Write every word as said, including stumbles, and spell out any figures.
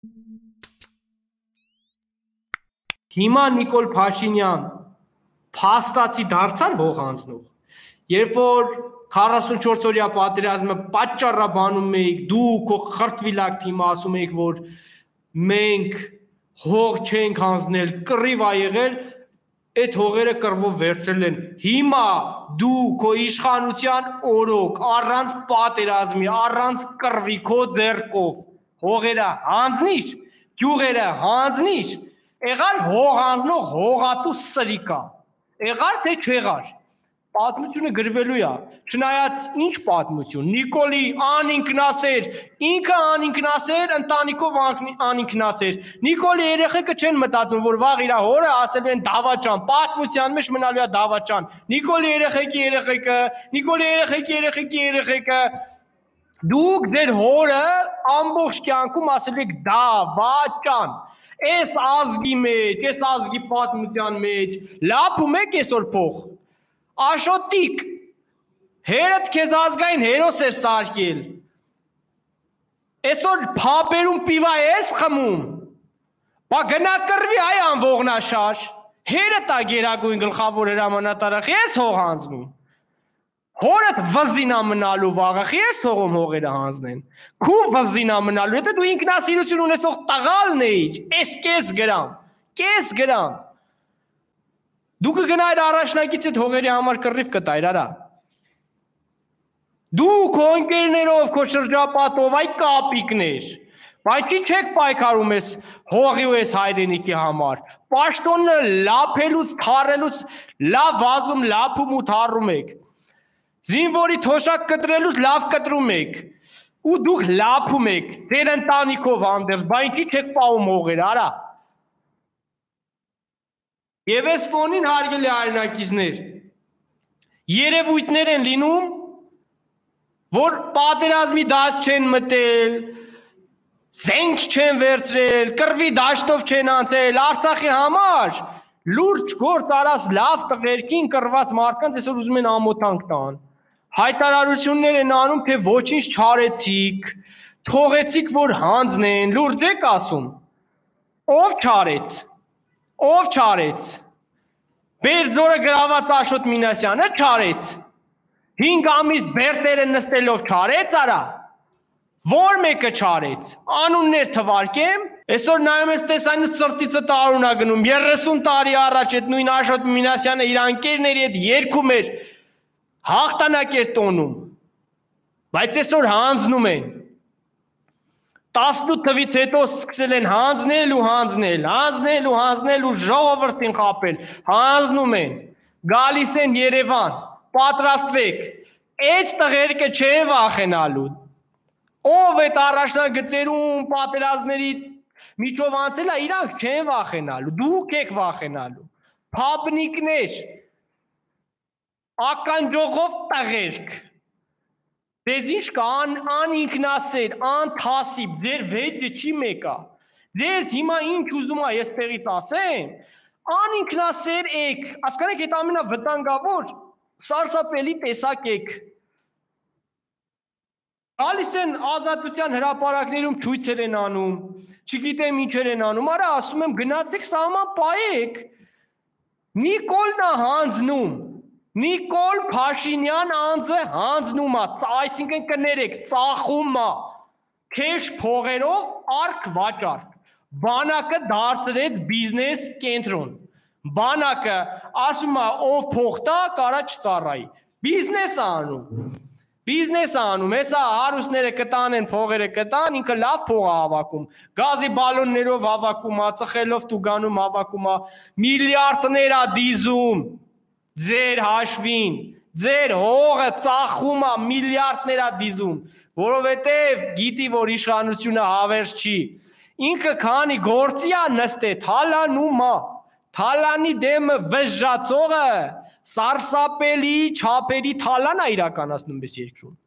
Հիմա Նիկոլ Փաշինյան փաստացի դարձար հող հանձնող, երբ որ քառասունչորս օրյա պատերազմը պատճառաբանում էիք, դու քո խրտվիլակ թիմը ասում էիք, որ մենք հող չենք հանձնել, կռիվ ա եղել, այդ հողերը կռվով վերցրել են։ Հիմա դու քո իշխանության օրոք առանց պատերազմի, առանց կռվի քո ձեռքով հողերը հանձնիր, գյուղերը հանձնիր, եղար հող հանձնող հողատու սրիկա, եղար թե չեղար, պատմությունը գրվելու է, չնայած ինչ պատմություն, Նիկոլի անինքնասեր, ինքը անինքնասեր, ընտանիքով անինքնասեր, Նիկոլի երեխեքը չեն մտածում, որ վաղ իր հորը ասելու են դավաճան, պատմության մեջ մնալու է դավաճան, Նիկոլի երեխեքի երեխեքը, Նիկոլի երեխեքի երեխեքի երեխեքը, դուք ձեր հորը ամբողջ կյանքում ասել եք դավաճան, Այս ազգի մեջ, այս ազգի պատմության մեջ, լափում եք այսօր փող, Աշոտիկ, հերդ քեզ ազգային հերոս էր սարքել, այսօր փաբերում պիվա ես խմում, բա գնա կռվի այ անվողնաշար, հերդ ա գերագույն գլխավոր հրամանատարը, ես հող հանձնում, հորդ վզինա մնալու վաղը, ես թողում հողերը հանձնեն, քու վզինա մնալու, եթե դու ինքնասիրություն ունեցող տղալն էիր, ես կես գրամ, կես գրամ, դու կգնայր առաջնակից այդ հողերի համար կռիվ կտայր, արա, դու քո ընկերներով, քո շրջապատով, այ կապիկներ, բայց չի չեք պայքարում ես հողի ու ես հայրենիքի համար, պաշտոնը լափելուց, թարելուց, լավ վազում, լափում ու թարում եք, Զինվորի թոշակ կտրելուց լավ կտրում եք, ու դուք լափում եք, ձեր ընտանիքով հանդերձ, բա ինչի չեք պահում հողեր, արա։ Եվ այս ֆոնին հարգելի հայրենակիցներ, երևույթներ են լինում, որ պատերազմի դաշտ չեն մտել, զենք չեն վերցրել, կռվի դաշտով չեն անցել, Արցախի համար, լուրջ գործ արած լավ տղերքին կռված մարդկանց այսօր ուզում են ամոթանք տան։ Հայտարարություններ են անում, թե ոչինչ չարեցիք, թողեցիք, որ հանձնեն, լուրջ եք ասում, ով չարեց, ով չարեց, Բերձորը գրաված Աշոտ Մինասյանը չարեց, հինգ ամիս բերտերը նստելով չարեց, արա, որ մեկը չարեց, անուններ թվարկեմ, այսօր նայում ես տեսանյութ սրտիցը տարուն ա գնում, երեսուն տարի առաջ այդ նույն Աշոտ Մինասյանը իր անկերների հետ երգում էր, հաղթանակ էր տոնում, բայց այսօր հանձնում են, տասնութ թվից հետո սկսել են հանձնել ու հանձնել, հանձնել ու հանձնել ու ժողովրդին խաբել, հանձնում են, գալիս են Երևան, պատրաստվեք, այդ տղերքը չեն վախենալու, ով այդ առաջնագծերում պատերազմների միջով անցել է, իրանք չեն վախենալու, դուք եք վախենալու, փաբնիկներ, ականջողով տղերք, դեզ ինչ կա անինքնասեր, անթասիբ, դեր վեճը չի մեկա, դեզ հիմա ինչ ուզում ա ես տեղից ասեմ, անինքնասեր եք, ասկանեք հետ ամենա վտանգավոր, սարսափելի տեսակ եք, գալիս են ազատության հրապարակներում ցույցեր են անում, չգիտեմ ինչեր են անում, արա ասում եմ գնացեք սահման պայեք, Նիկոլն ա հանձնում, Նիկոլ Փաշինյան անձը հանձնում ա, այսինքն կներեք, ծախում ա, քեշ փողերով արկ վաճառք, բանակը դարձրեց բիզնես կենտրոն, բանակը ասում ա ով փող տա, կարա չծառայի, բիզնես ա անում, բիզնես ա անում, հեսա հարուստները կտան են, փողերը կտան, ինքը լավ փող ա հավաքում, գազի բալոններով հավաքում ա, ծխելով տուգանում հավաքում ա, միլիարդներ ա դիզում, ձեր հաշվին, ձեր հողը ծախում ա, միլիարդներ ա դիզում, որովհետև գիտի, որ իշխանությունը հավերժ չի, ինքը քանի գործի ա նստե, թալանում ա, թալանի դեմը վժժացողը, սարսափելի չափերի թալան ա իրականացնում այս երկրում։